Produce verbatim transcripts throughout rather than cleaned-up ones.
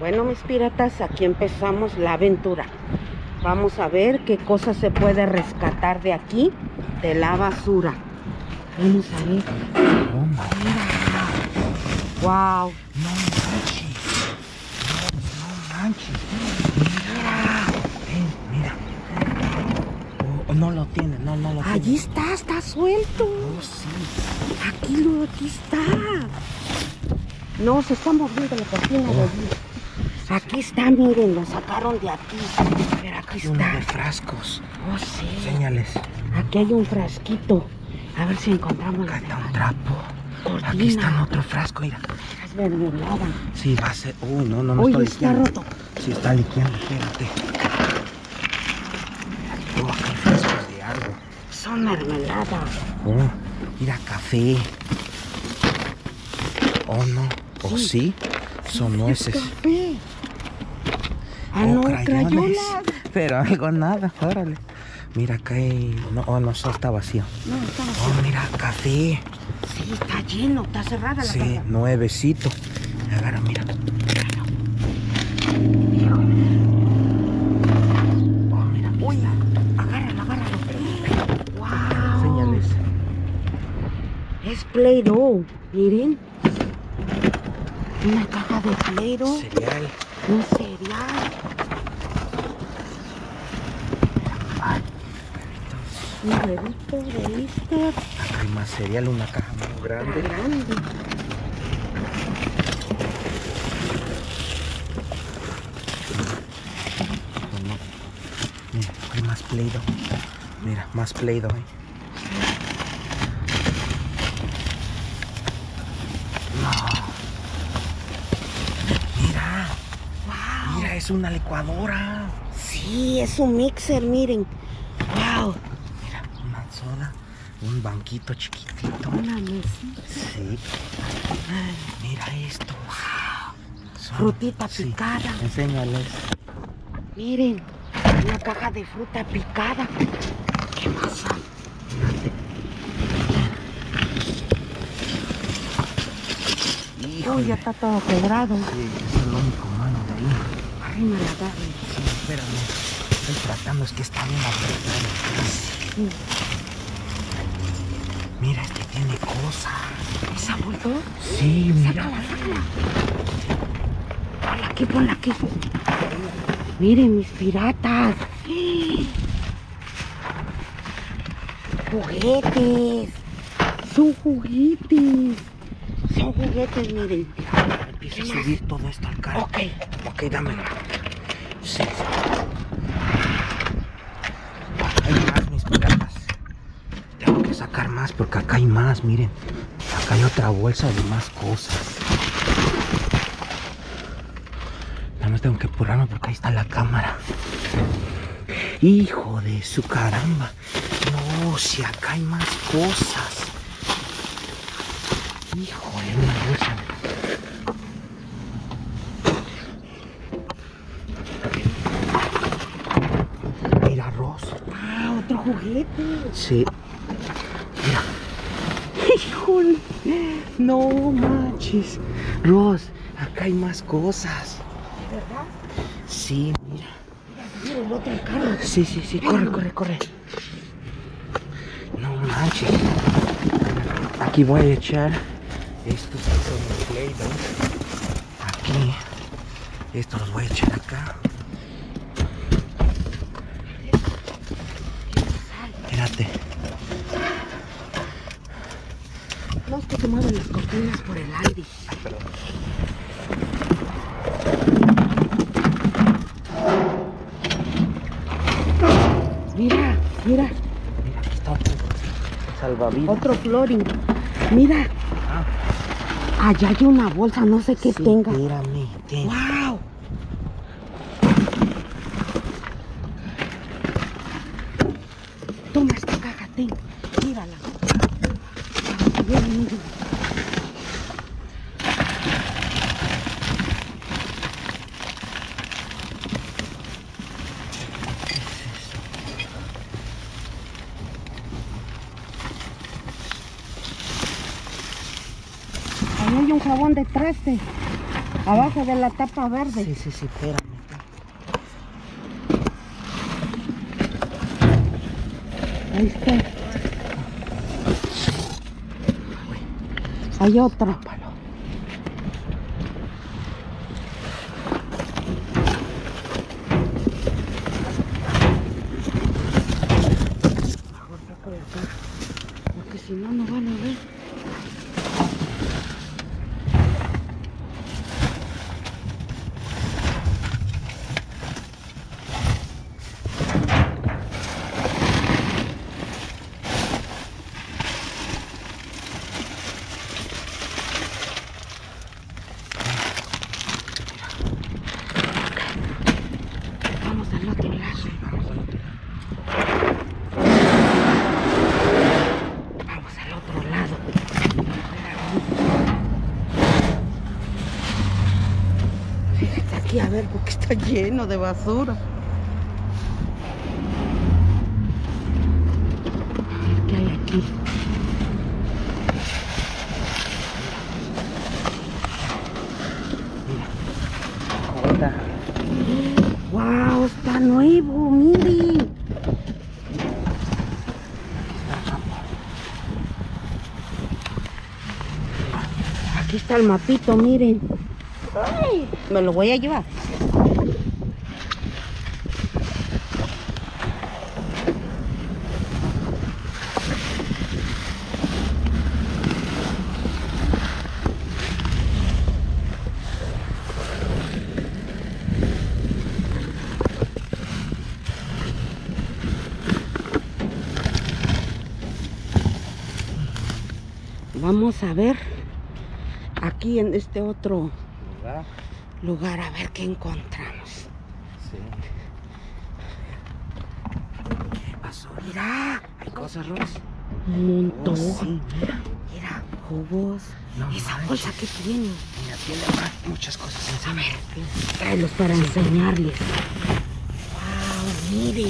Bueno, mis piratas, aquí empezamos la aventura. Vamos a ver qué cosa se puede rescatar de aquí, de la basura. Vamos a ver. Oh, mira. Wow. No manches. No, no manches. Mira. Ven, mira. Oh, oh, no lo tiene, no, no lo tiene. Allí está, está suelto. Oh, sí. Aquí, lo, aquí está. No, se está moviendo la cocina de allí. Aquí está, miren, lo sacaron de aquí. Pero aquí Hay uno de está. frascos. Oh, sí. Enséñales. Aquí hay un frasquito. A ver si encontramos. Acá está un trapo. Cortina. Aquí está en otro frasco, mira. Es mermelada. Sí, va a ser. Uy, no, no, no Uy, estoy está liqueando. roto. Sí, está liqueando, espérate. Oh, acá hay frascos de algo. Son mermelada. Oh, mira, café. Oh, no. Oh, sí. Sí. Son Es nueces. café. Ah, Oh, no, crayones. crayolas. Pero algo nada, órale. Mira, acá hay... No, oh, no, solo está vacío. No, está vacío. Oh, mira, café. Sí, está lleno, está cerrada la Sí, caja. nuevecito. Agarra, mira. Oh, mira. Uy, agárralo, agárralo. Wow. Señales. Es Play-Doh, miren. Una caja de Play-Doh. Cereal. Un cereal. Ay, Un huevito de Easter. acá hay más cereal, una caja muy grande. Grande. Oh, no. Mira, hay más Play-Doh. Mira, más Play-Doh. ¿eh? No. Mira, Wow. mira, es una licuadora. Sí, es un mixer, miren. Wow. Mira, una sola, un banquito chiquitito. Una mesita. Sí. Ay, mira esto. Son- Frutita sí, picada. enséñales. Miren, una caja de fruta picada. ¿Qué pasa? Uy, ya está todo quebrado. Sí, es el único malo de ahí. Arrima la agarre. Sí, espérame. Estoy tratando, es que está bien apretado. Sí. Mira, este tiene cosas. ¿Esa bulto? Sí, mira. Sácala, sácala. Ponla aquí, ponla aquí. Miren, mis piratas. Juguetes. Son juguetes. Son juguetes, miren. Empieza a ¿Qué más? subir todo esto al carro. Ok. Ok, dámelo. Sí, sí. Hay más, mis piratas. Tengo que sacar más porque acá hay más, miren. Acá hay otra bolsa de más cosas. Nada más tengo que apurarme porque ahí está la cámara. Hijo de su caramba. No, si acá hay más cosas. Hijo de una bolsa. Mira, arroz. Ah, otro juguete. Sí. Mira. Híjole. No manches. Ros, acá hay más cosas. ¿De verdad? Sí, mira. Mira el otro carro. Sí, sí, sí. Corre, corre, corre. No manches. Aquí voy a echar estos que son de Play-Doh. Aquí. Estos los voy a echar acá. Espérate. No, es que se mueven las cortinas por el aire. Ay, perdón. Mira, mira. Mira, aquí está otro salvavidas. Otro flooring. Mira. Ah, Allá hay una bolsa, no sé qué sí, tenga. Espérame. ¿Qué? ¡Wow! Toma esta caja, ten. Mírala. Bien, miren. Ahí hay un jabón de traste. Abajo de la tapa verde. Sí, sí, sí, espérame. Ahí está. Hay otro. Porque si no, no van a ver. Vamos al otro lado. Sí, vamos al otro lado. Vamos al otro lado. Fíjate aquí a ver porque está lleno de basura. A ver qué hay aquí. Ahorita. ¡Wow! Está nuevo, miren. Aquí está el mapito, miren. Ay, me lo voy a llevar. Vamos a ver aquí en este otro Lugar. lugar a ver qué encontramos. Sí. ¿Qué pasó? Mira, Hay cosas, Ros. un montón. Oh, sí, mira. Mira, jugos. No Esa manches. bolsa que tiene. Mira, tiene más, muchas cosas encima. Tráelos para enseñarles. Wow, miren.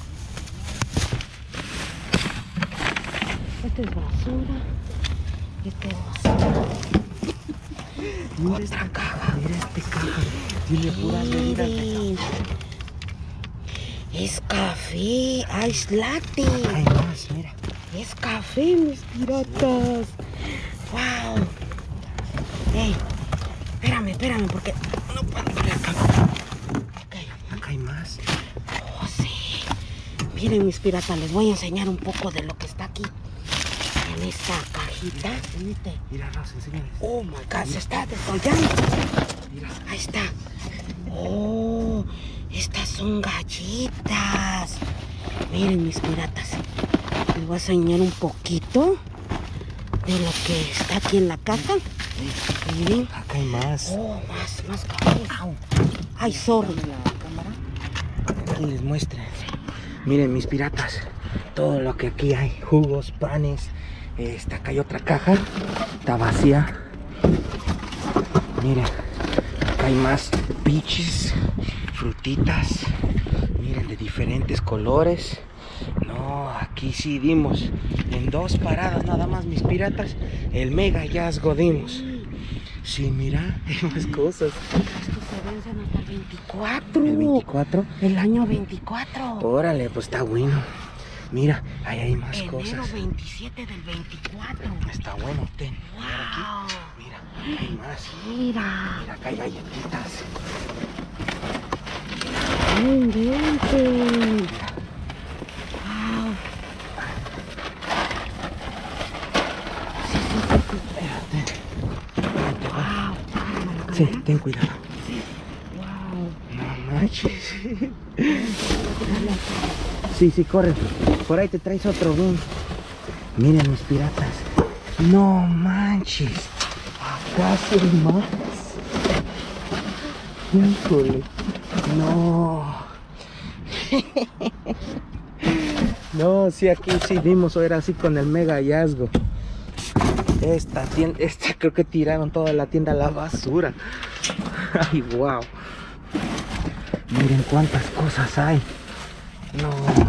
Esta es basura. Esta es basura. Mira Otra esta caja. Mira este caja. Tiene puras bebidas de Miren. Es café, ice latte. Hay más, mira. Es café, mis piratas. Wow. Ey, espérame, espérame, porque no puedo ver acá. Ok. Acá hay más. Oh, sí. Miren, mis piratas, les voy a enseñar un poco de lo que está aquí. En esta cajita. Mírate. Mira, Ros, enséñales. Oh my God, se está desollando. Mira. Ahí está. Oh, estas son galletas. Miren, mis piratas. Les voy a enseñar un poquito de lo que está aquí en la caja. Miren. Acá hay más. Oh, más, más café. Ay, sorry. Aquí les muestran. Miren, mis piratas, todo lo que aquí hay, jugos, panes. Esta, acá hay otra caja, está vacía. Miren, acá hay más piches, frutitas. Miren, de diferentes colores. No, aquí sí dimos en dos paradas nada más, mis piratas, el mega hallazgo dimos. Sí, mira, hay más cosas. Estos se vencen hasta el veinticuatro. ¿El veinticuatro? El año veinticuatro. Órale, pues está bueno. Mira, ahí hay más Enero cosas. veintisiete del veinticuatro. Está bueno, ten. Wow. Mira, aquí hay más. Mira. Mira, acá hay galletitas. No inventen. Wow. Sí, sí, sí, sí. Espérate. Ahí te va. Wow. Sí, ten cuidado. Wow. No manches. Sí, sí, corre. Por ahí te traes otro bien. Miren, mis piratas. No manches. Acá sí hay más. Híjole. No. No, sí, aquí sí dimos, era así con el mega hallazgo. Esta tienda, esta creo que tiraron toda la tienda a la basura. Ay, wow. Miren cuántas cosas hay. No.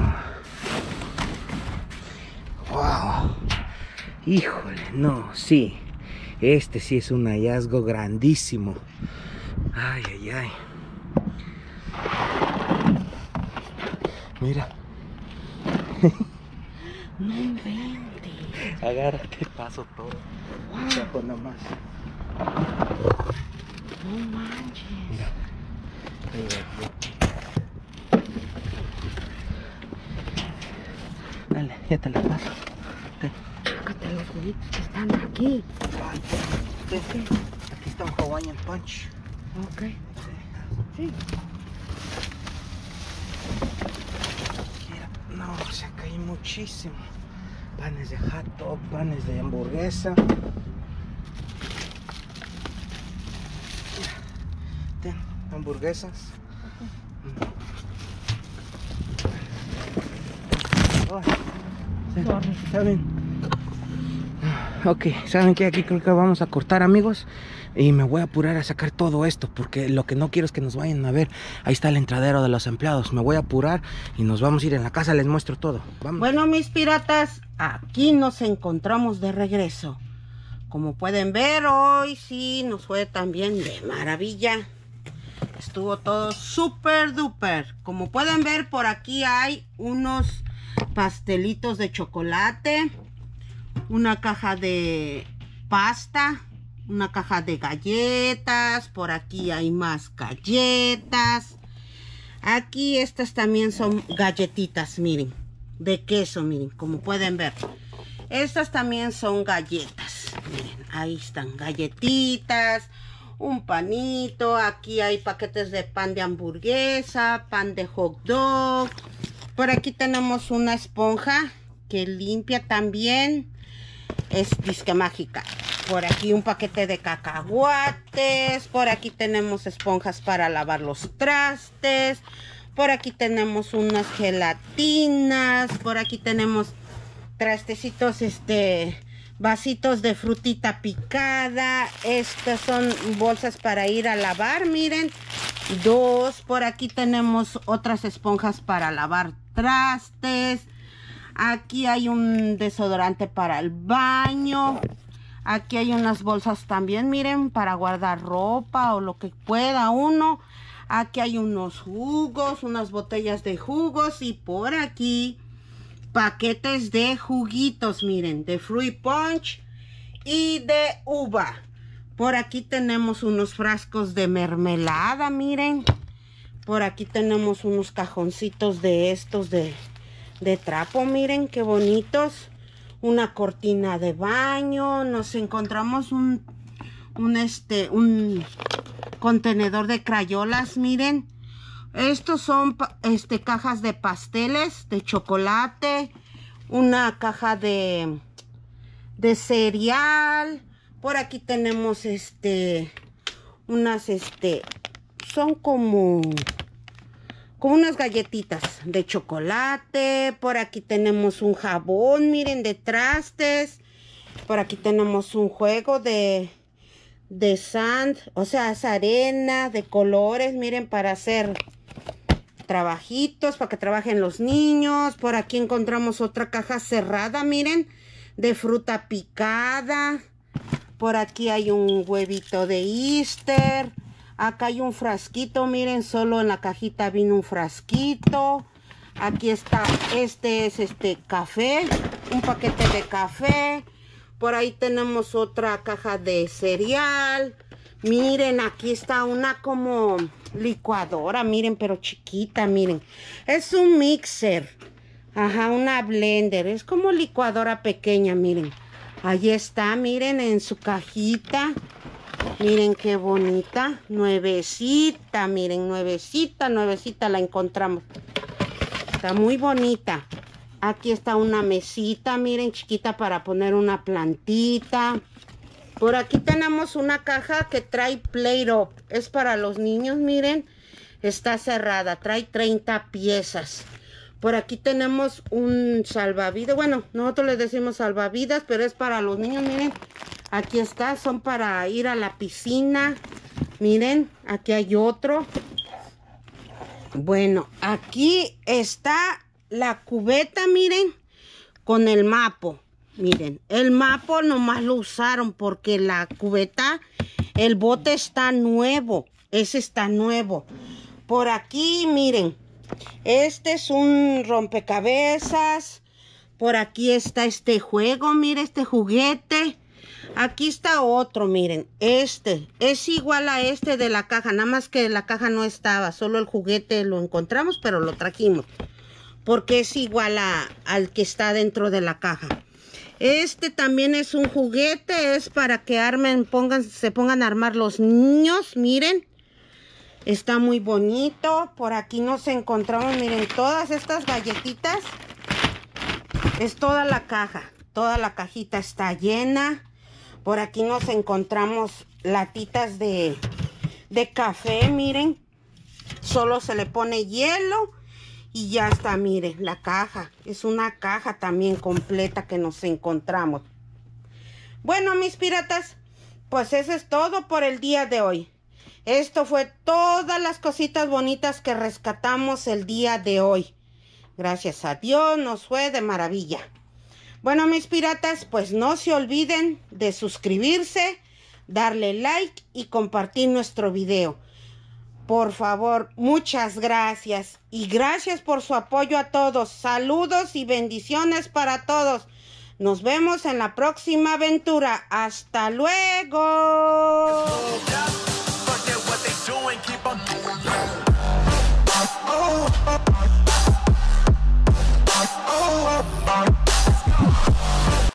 Wow. Híjole, no, sí. Este sí es un hallazgo grandísimo. Ay, ay, ay. Mira. No inventes. Agárrate, paso todo. Wow. Chapo nomás. No manches. Mira. Ahí va, dale, ya te la paso. Sácate los huevitos que están aquí. Sí, sí. Aquí está un Hawaiian Punch. Ok. Sí. Mira, no, se cae muchísimo. Panes de hot dog, panes de hamburguesa. Mira, ten, hamburguesas. Oh, sí, Sorry. ¿saben? Ok, ¿saben qué? Aquí creo que vamos a cortar, amigos. Y me voy a apurar a sacar todo esto, porque lo que no quiero es que nos vayan a ver. Ahí está el entradero de los empleados. Me voy a apurar y nos vamos a ir en la casa. Les muestro todo. Vamos. Bueno, mis piratas, aquí nos encontramos de regreso. Como pueden ver, hoy sí nos fue también de maravilla. Estuvo todo súper duper. Como pueden ver, por aquí hay unos pastelitos de chocolate, una caja de pasta, una caja de galletas. Por aquí hay más galletas. Aquí estas también son galletitas, miren, de queso, miren, como pueden ver. Estas también son galletas, miren, ahí están galletitas, un panito. Aquí hay paquetes de pan de hamburguesa, pan de hot dog. Por aquí tenemos una esponja que limpia también. Es disque mágica. Por aquí un paquete de cacahuates. Por aquí tenemos esponjas para lavar los trastes. Por aquí tenemos unas gelatinas. Por aquí tenemos trastecitos, este, vasitos de frutita picada. Estas son bolsas para ir a lavar, miren. Dos. Por aquí tenemos otras esponjas para lavar trastes. Aquí hay un desodorante para el baño. Aquí hay unas bolsas también, miren, para guardar ropa o lo que pueda uno. Aquí hay unos jugos, unas botellas de jugos. Y por aquí paquetes de juguitos, miren, de fruit punch y de uva. Por aquí tenemos unos frascos de mermelada, miren. Por aquí tenemos unos cajoncitos de estos de... de trapo, miren qué bonitos. Una cortina de baño. Nos encontramos un un este un contenedor de crayolas, miren. Estos son este cajas de pasteles de chocolate. Una caja de de cereal. Por aquí tenemos este unas este son como como unas galletitas de chocolate. Por aquí tenemos un jabón, miren, de trastes. Por aquí tenemos un juego de, de sand, o sea, es arena de colores, miren, para hacer trabajitos, para que trabajen los niños. Por aquí encontramos otra caja cerrada, miren, de fruta picada. Por aquí hay un huevito de Easter. Acá hay un frasquito, miren, solo en la cajita vino un frasquito. Aquí está, este es este café, un paquete de café. Por ahí tenemos otra caja de cereal. Miren, aquí está una como licuadora, miren, pero chiquita, miren. Es un mixer, ajá, una blender, es como licuadora pequeña, miren. Ahí está, miren, en su cajita. Miren qué bonita, nuevecita, miren, nuevecita, nuevecita la encontramos. Está muy bonita. Aquí está una mesita, miren, chiquita para poner una plantita. Por aquí tenemos una caja que trae Play-Doh. Es para los niños, miren. Está cerrada, trae treinta piezas. Por aquí tenemos un salvavidas. Bueno, nosotros les decimos salvavidas, pero es para los niños, miren. Aquí está, son para ir a la piscina. Miren, aquí hay otro. Bueno, aquí está la cubeta, miren, con el mapo. Miren, el mapo nomás lo usaron porque la cubeta, el bote está nuevo. Ese está nuevo. Por aquí, miren. Este es un rompecabezas. Por aquí está este juego, miren, este juguete. Aquí está otro, miren. Este es igual a este de la caja. Nada más que la caja no estaba. Solo el juguete lo encontramos, pero lo trajimos. Porque es igual a, al que está dentro de la caja. Este también es un juguete. Es para que armen, pongan, se pongan a armar los niños. Miren. Está muy bonito. Por aquí nos encontramos, miren, todas estas galletitas. Es toda la caja. Toda la cajita está llena. Por aquí nos encontramos latitas de, de café, miren. Solo se le pone hielo y ya está, miren, la caja. Es una caja también completa que nos encontramos. Bueno, mis piratas, pues eso es todo por el día de hoy. Esto fue todas las cositas bonitas que rescatamos el día de hoy. Gracias a Dios nos fue de maravilla. Bueno, mis piratas, pues no se olviden de suscribirse, darle like y compartir nuestro video. Por favor, muchas gracias. Y gracias por su apoyo a todos. Saludos y bendiciones para todos. Nos vemos en la próxima aventura. ¡Hasta luego!